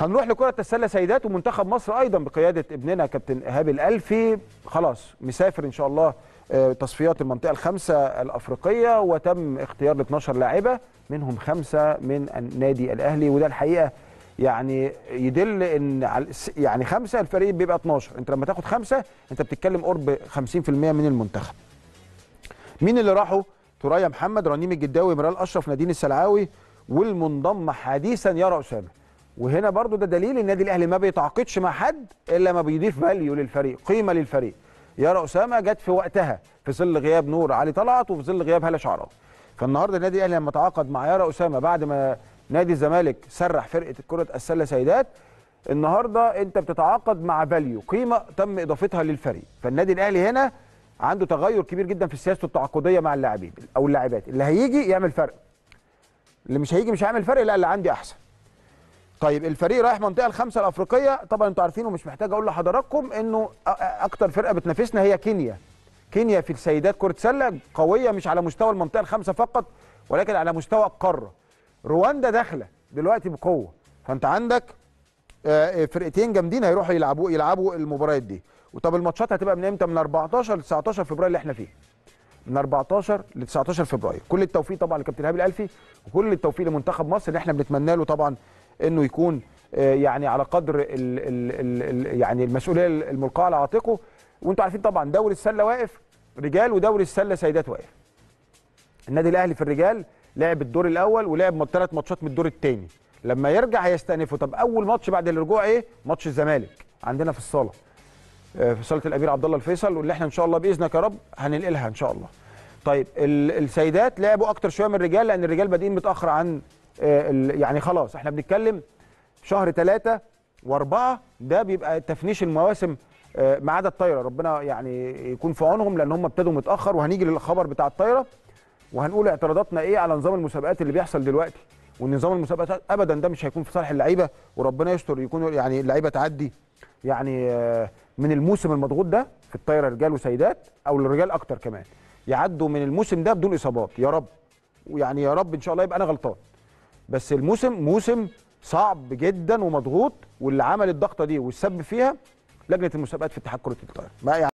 هنروح لكرة السلة سيدات، ومنتخب مصر أيضا بقيادة ابننا كابتن إيهاب الألفي خلاص مسافر إن شاء الله تصفيات المنطقة الخمسة الأفريقية، وتم اختيار ل 12 لاعبة منهم 5 من النادي الأهلي. وده الحقيقة يعني يدل ان يعني 5 الفريق بيبقى 12، انت لما تاخد 5 انت بتتكلم قرب 50% من المنتخب. مين اللي راحوا؟ ثريا محمد، رنيم الجداوي، ميرال اشرف، نادين السلعاوي، والمنضم حديثا يارا اسامه. وهنا برضو ده دليل النادي الاهلي ما بيتعاقدش مع حد الا ما بيضيف فاليو للفريق، قيمه للفريق. يارا اسامه جت في وقتها في ظل غياب نور علي طلعت وفي ظل غياب هاله شعراوي. فالنهارده النادي الاهلي لما تعاقد مع يارا اسامه بعد ما نادي الزمالك سرح فرقه كره السله سيدات، النهارده انت بتتعاقد مع فاليو، قيمه تم اضافتها للفريق. فالنادي الاهلي هنا عنده تغير كبير جدا في سياسته التعاقديه مع اللاعبين او اللاعبات، اللي هيجي يعمل فرق، اللي مش هيجي مش هيعمل فرق، لا اللي عندي احسن. طيب الفريق رايح منطقه الخمسه الافريقيه، طبعا انتوا عارفين ومش محتاج اقول لحضراتكم انه اكتر فرقه بتنافسنا هي كينيا. كينيا في السيدات كره سله قويه، مش على مستوى المنطقه الخمسه فقط ولكن على مستوى القاره. رواندا داخله دلوقتي بقوه، فانت عندك فرقتين جامدين هيروحوا يلعبوا المباريات دي. وطب الماتشات هتبقى من امتى؟ من 14 ل 19 فبراير اللي احنا فيه. من 14 ل 19 فبراير. كل التوفيق طبعا لكابتن ايهاب الالفي، وكل التوفيق لمنتخب مصر اللي احنا بنتمنى له طبعا انه يكون يعني على قدر يعني المسؤوليه الملقاه على عاتقه. وانتوا عارفين طبعا دوري السله واقف رجال ودوري السله سيدات واقف. النادي الاهلي في الرجال لعب الدور الاول ولعب 3 ماتشات من الدور الثاني، لما يرجع هيستأنفوا. طب اول ماتش بعد الرجوع ايه؟ ماتش الزمالك عندنا في الصاله، في صاله الامير عبد الله الفيصل، واللي احنا ان شاء الله باذنك يا رب هننقلها ان شاء الله. طيب السيدات لعبوا اكتر شويه من الرجال لان الرجال بادئين متاخر عن يعني خلاص احنا بنتكلم شهر 3 و4 ده بيبقى تفنيش المواسم ما عدا الطايره، ربنا يعني يكون في عونهم لان هم ابتدوا متاخر. وهنيجي للخبر بتاع الطايره وهنقول اعتراضاتنا ايه على نظام المسابقات اللي بيحصل دلوقتي. والنظام المسابقات ابدا ده مش هيكون في صالح اللعيبه، وربنا يستر يكونوا يعني اللعيبه تعدي يعني من الموسم المضغوط ده في الطايره رجال وسيدات، او الرجال اكتر كمان، يعدوا من الموسم ده بدون اصابات يا رب. ويعني يا رب ان شاء الله يبقى انا غلطان، بس الموسم موسم صعب جدا ومضغوط، واللي عمل الضغطه دي والسبب فيها لجنه المسابقات في اتحاد كره الطايره.